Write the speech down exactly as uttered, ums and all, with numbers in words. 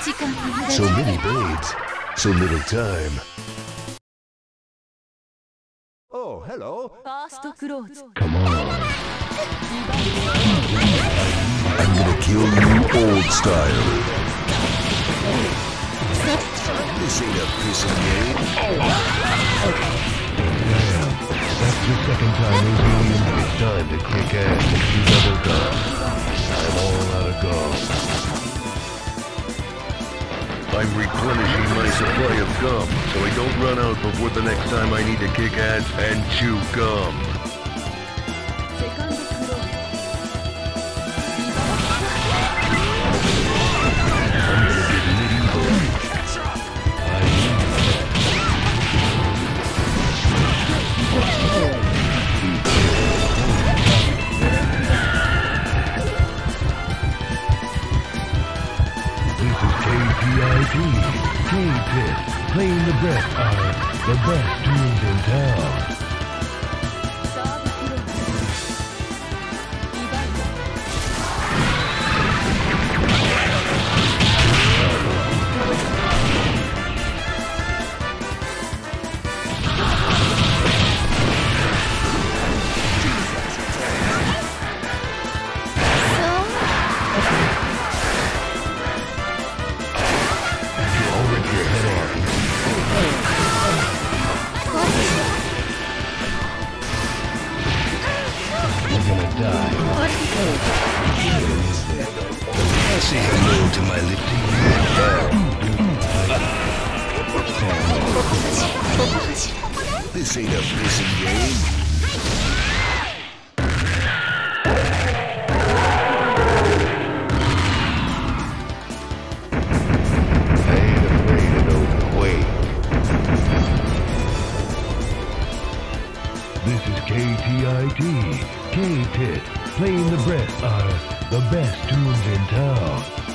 So many babes, so little time. Oh, hello. Come on. I'm gonna kill you old style. This ain't a pissing game. Damn, that's the second time in game. It's time to kick ass and chew double gum. I'm all out of gum. I'm replenishing my supply of gum, so I don't run out before the next time I need to kick ass and chew gum. I'm gonna get medieval. I This is K P I T, K-Pit, playing the best are the best tunes in town. Say hello to my little This ain't a pissing game. I ain't afraid of no quake. This is K T I T, K-Pit, playing the best are the best tunes in town.